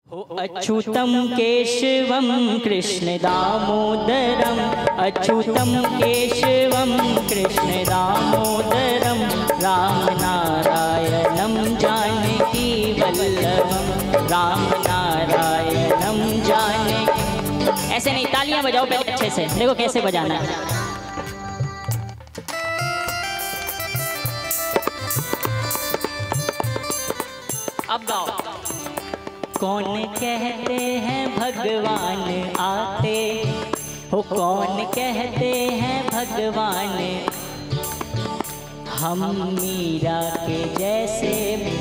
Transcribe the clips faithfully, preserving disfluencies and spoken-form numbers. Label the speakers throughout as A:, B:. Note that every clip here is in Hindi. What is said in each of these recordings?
A: अच्युतं केशवं कृष्ण दामोदरं अच्युतं केशवं कृष्ण दामोदरं राम नारायणं जानकी वल्लभं राम नारायणं जानकी। ऐसे नहीं, तालियां बजाओ पहले अच्छे से, देखो कैसे बजाना है। अब गाओ। कौन कहते हैं भगवान आते हो, कौन कहते हैं भगवान, हम मीरा के जैसे,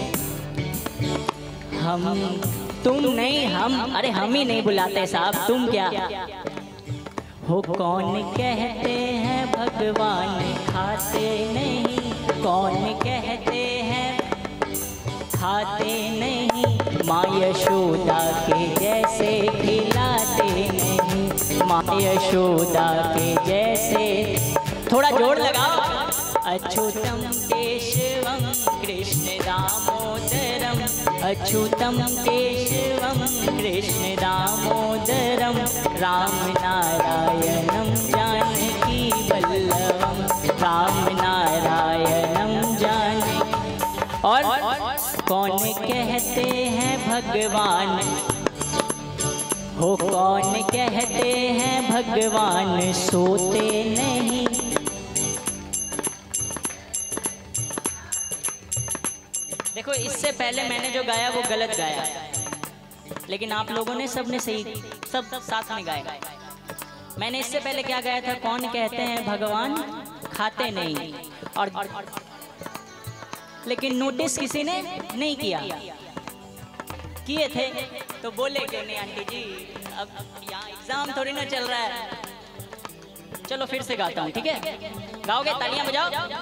A: हम तुम नहीं हम, अरे हम ही नहीं बुलाते साहब, तुम क्या हो। कौन कहते हैं भगवान खाते नहीं, कौन कहते हैं खाते नहीं, माँ यशोदा के जैसे खिलाते नहीं, माँ यशोदा के जैसे। थोड़ा जोर लगाओ। अच्युतम केशवम कृष्ण दामोदरम अच्युतम केशवम कृष्ण दामोदरम राम नारायणं जानकी वल्लभम राम नारायणं जानकी। और कौन कहते हैं भगवान हो, कौन कहते हैं भगवान सोते नहीं। देखो इससे पहले मैंने जो गाया वो गलत गाया, लेकिन आप लोगों ने सबने सही, सब साथ में गाया। मैंने इससे पहले क्या गाया था, कौन कहते हैं भगवान खाते नहीं, और लेकिन नोटिस किसी ने नहीं किया। किए थे तो बोले क्यों नहीं आंटी जी, अब यहाँ एग्जाम थोड़ी ना चल रहा है। चलो फिर से गाता हूँ, ठीक है? गाओगे? तालियां बजाओ।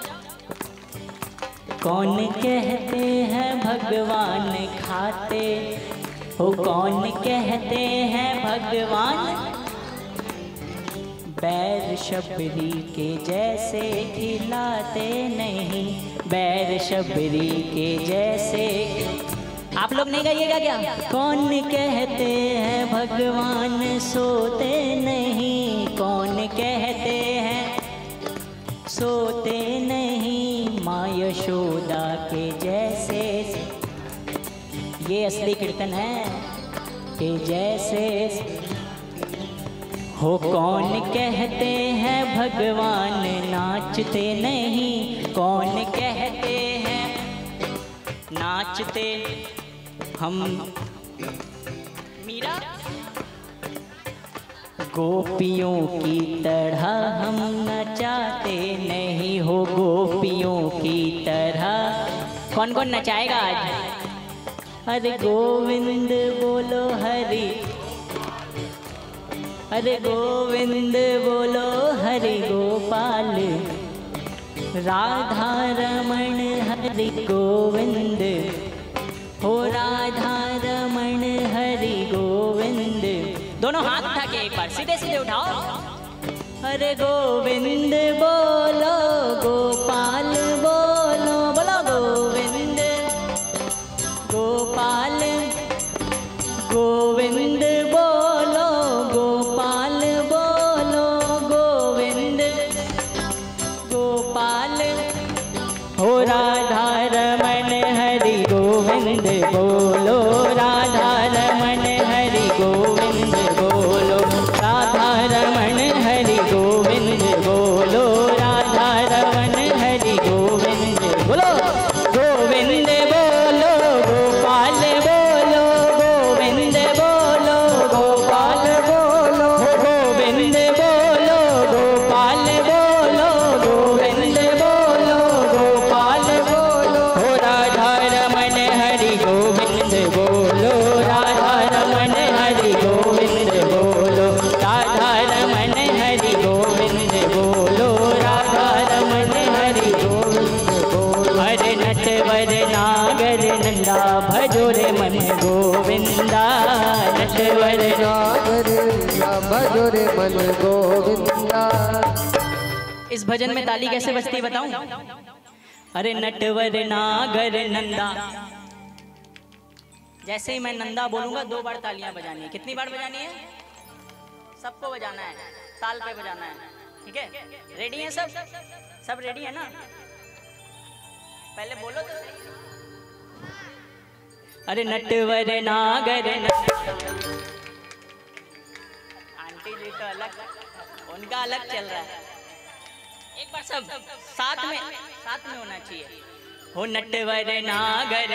A: कौन कहते हैं भगवान खाते हो, कौन कहते हैं भगवान बैर शबरी के जैसे खिलाते नहीं, बैर शबरी के जैसे। आप लोग नहीं गाइएगा क्या? कौन कहते हैं भगवान सोते नहीं, कौन कहते हैं सोते नहीं, माँ यशोदा के जैसे। ये असली कीर्तन है कि जैसे हो। कौन कहते हैं भगवान नाचते नहीं, कौन कहते हैं नाचते हम मीरा गोपियों की तरह हम नचाते नहीं हो, गोपियों की तरह। कौन कौन नचाएगा आज? अरे गोविंद बोलो हरि, अरे गोविंद बोलो हरि गोपाल, राधा रमण हरि गोविंद हो, राधा रमण हरि गोविंद। दोनों हाथ उठा के एक बार सीधे सीधे उठाओ। अरे गोविंद बोलो गोपाल बोलो, बोलो गोविंद गोपाल, गोविंद बोलो गोपाल बोलो, गोविंद गोपाल हो, राधा रमण हरि गोविंद बोलो, राधा रमण हरि गोविंद बोलो, राधा रमण हरि गोविंद बोलो, राधा रमण हरि गोविंद बोलो, गोविंद बोलो गोपाल बोलो, गोविंद बोलो गोपाल बोलो, गोविंद बोलो गोपाल बोलो, गोविंद बोलो गोपाल बोलो, हो राधा रमण हरि गोविंद बोलो, राधा रमण हरि गोविंद बोलो, राधा रमण हरि गोविंद बोलो, राधा रमण हरि गोविंद बोलो। हरे नटवर नागर नंदा भजो रे मन गोविंदा, नटवर नागर भजो रे मन गोविंदा। इस भजन में ताली कैसे बजती बताऊं? अरे नटवर नागर नंदा जैसे ही मैं नंदा बोलूंगा दो बार तालियां बजानी है। कितनी बार बजानी है? सबको बजाना है, ताल पे बजाना है। ठीक है, रेडी है सब? सब रेडी है ना? पहले बोलो तो सही। अरे नटवर नागर आंटी जी तो अलग, उनका अलग चल रहा है। एक बार सब साथ में, साथ में होना चाहिए। हो नटवर नागर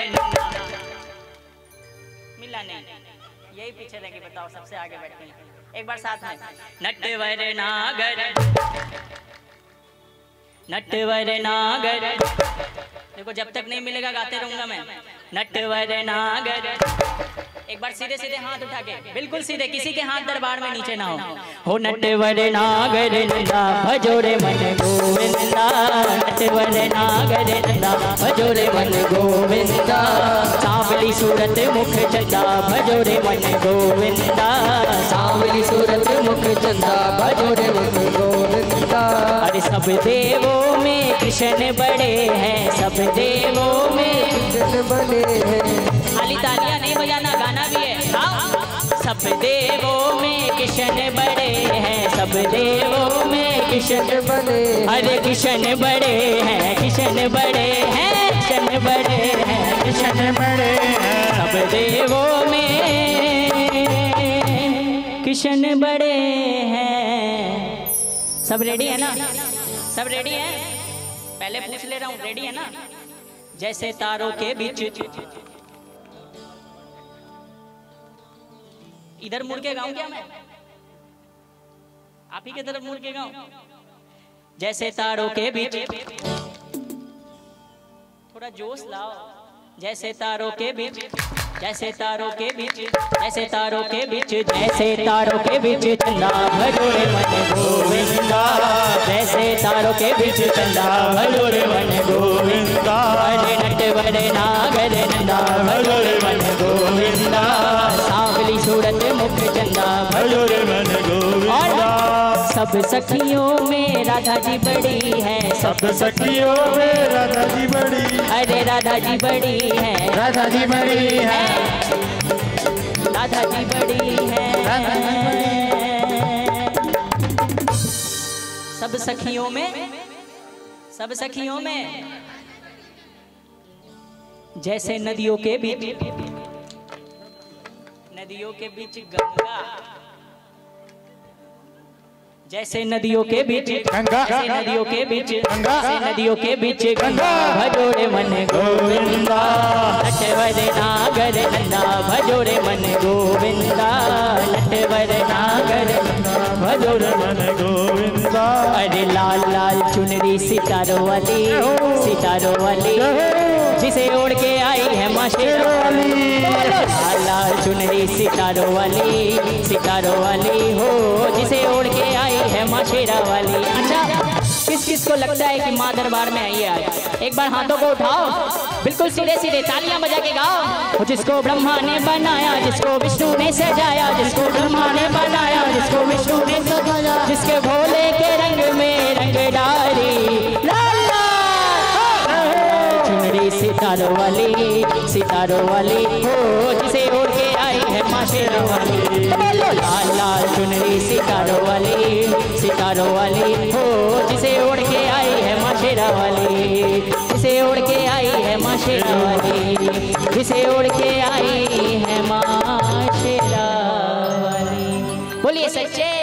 A: मिला नहीं, यही पीछे रह के बताओ, सबसे आगे बैठे हैं। एक बार साथ में नटवर नागर नटवर नागर। देखो जब तक नहीं मिलेगा गाते रहूंगा मैं। नटवर नागर। एक बार सीधे सीधे हाथ उठा के, बिल्कुल सीधे, किसी के हाथ दरबार में नीचे ना हो। हो नटवर नागर नंदा भजोरे मन गोविंदा। नटवर नागर नंदा भजोरे मन गोविंदा। सांवली सूरत मुख चंदा भजोरे मन गोविंदा। सांवली सूरत मुख चंदा भजोरे मन गोविंदा। अरे सब देवों में कृष्ण बड़े हैं, सब देवों में कृष्ण बड़े हैं। खाली तालियां नहीं बजाना, गाना भी है। हाँ? सब देवों में कृष्ण बड़े हैं, सब देवों में कृष्ण बड़े। अरे कृष्ण बड़े हैं, कृष्ण बड़े हैं, कृष्ण बड़े हैं, कृष्ण बड़े हैं। सब देवों में कृष्ण बड़े हैं। सब रेडी है ना? सब रेडी है? पहले पूछ ले रहा हूँ, रेडी है ना? जैसे तारों के बीच, इधर मुड़ के गाऊं क्या मैं? आप ही की तरफ मुड़ के गाऊं? जैसे तारों के बीच, थोड़ा जोश लाओ। जैसे तारों के बीच, जैसे तारों के बीच, जैसे तारों के बीच, जैसे तारों के बीच चंदा भजोरे मन गोविंदा। जैसे तारों के बीच चंदा भजोरे मन गोविंदा। अरे नटवर नागर नंदा भजोरे मन गोविंदा। सांवली सूरत मुख चंदा भजोरे मन गोविंदा। सब सखियों में राधा जी बड़ी है, सब सखियों में राधा जी बड़ी। अरे राधा जी बड़ी है, राधा जी बड़ी है, राधा जी बड़ी है, राधा जी बड़ी है। सब सखियों में, सब सखियों में जैसे नदियों के बीच, नदियों के बीच गंगा। जैसे नदियों के बीच गंगा, जैसे नदियों के बीच गंगा, जैसे नदियों के बीच गंगा भजोरे मन गोविंदा। नटवर नागर नंदा भजोरे मन गोविंदा। नटवर नागर भजोरे मन गोविंदा। अरे लाल लाल चुनरी सितारों वाली, सितारों वाली, जिसे ओढ़ के आई है माँ शेरावाली। लाल लाल चुनरी सितारों वाली, सितारों वाली हो, जिसे ओढ़ के आई है माँ शेरावाली। अच्छा, किस किस को लगता है कि माँ दरबार में आई है आज? एक बार हाथों को उठाओ, बिल्कुल सीधे सीधे तालियां बजा के गाओ। जिसको ब्रह्मा ने बनाया, जिसको विष्णु ने सजाया, जिसको ब्रह्मा ने बनाया, जिसको विष्णु ने सजाया, जिसके भोले के रंग में रंग डाली। चुनरी सितारों वाली, सितारों वाली हो, जिसे ओढ़ के आई है माँ शेरावाली। लाल लाल चुनरी सितारों वाली, सितारों वाली हो, जिसे ओढ़ के आई है माँ शेरावाली। जिसे ओढ़ के आई है माँ शेरावाली, जिसे ओढ़ के आई है माँ शेरावाली। बोलिए सच्चे